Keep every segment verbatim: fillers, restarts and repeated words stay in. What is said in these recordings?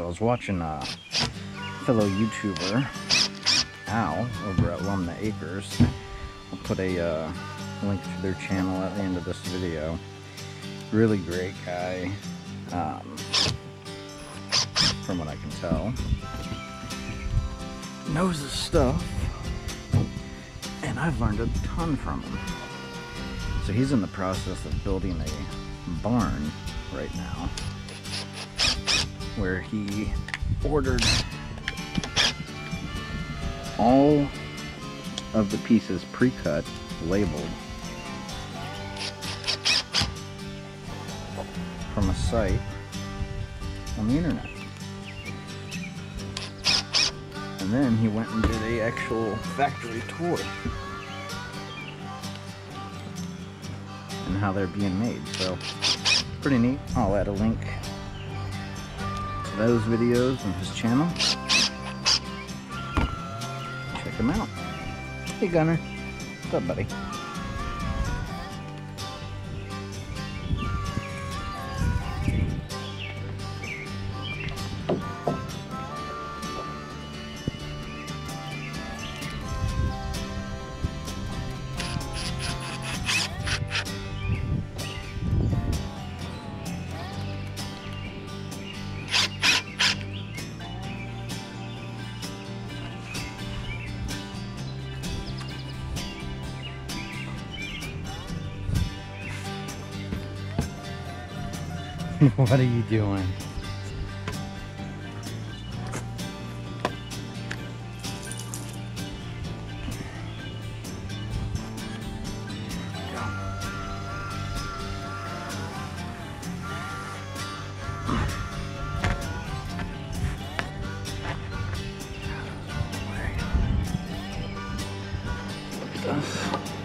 was watching a fellow YouTuber, Al, over at Lumnah Acres. I'll put a uh, link to their channel at the end of this video. Really great guy, um, from what I can tell. Knows his stuff, and I've learned a ton from him. So he's in the process of building a barn right now, where he ordered all of the pieces pre-cut, labeled, from a site on the internet. And then he went and did a actual factory tour and how they're being made. So pretty neat. I'll add a link to those videos on his channel. Check him out. Hey Gunner, what's up, buddy? What are you doing? Look at this.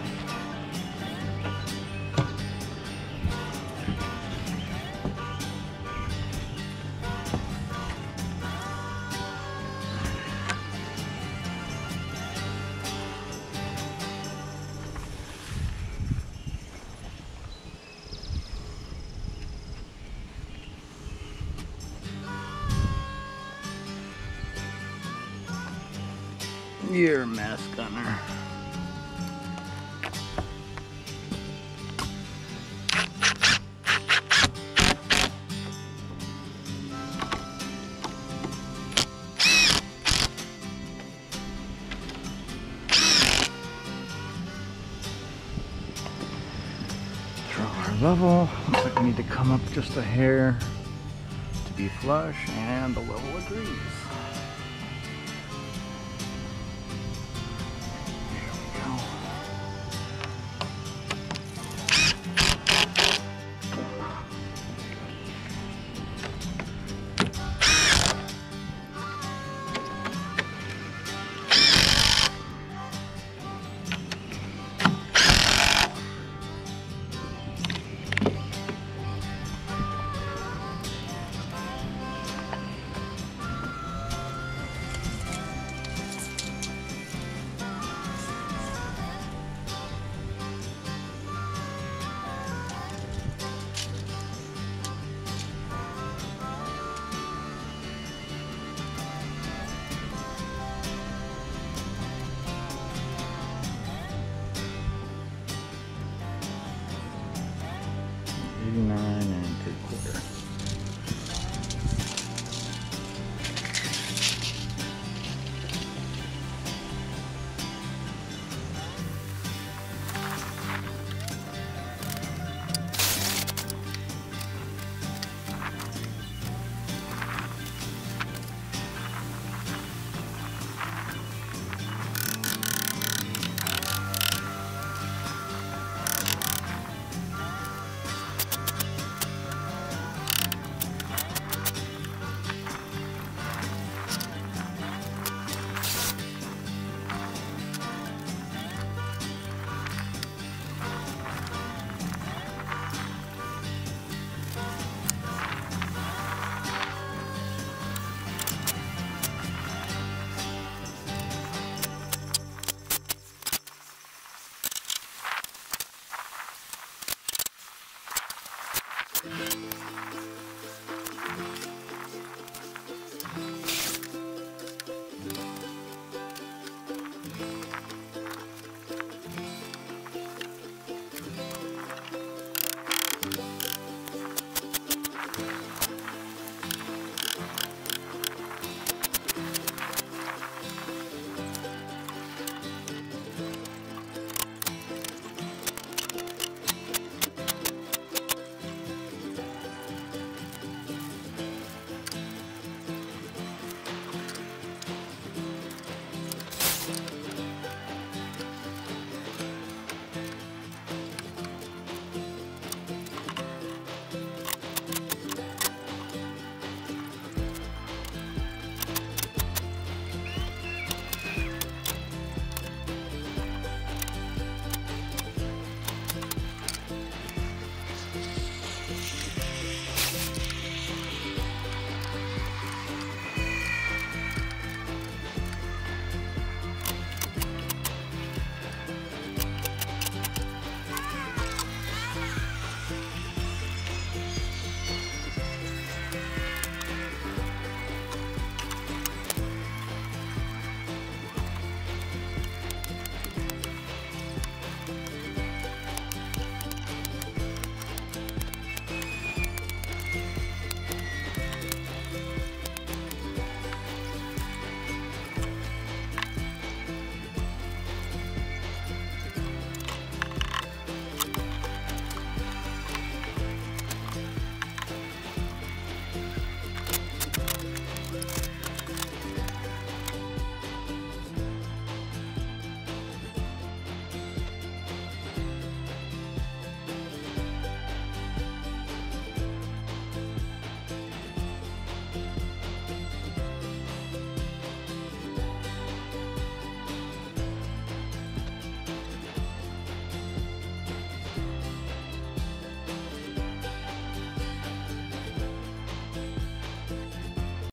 You're a mess, Gunner. Draw our level. Looks like we need to come up just a hair to be flush, and the level agrees. eighty-nine and three quarter.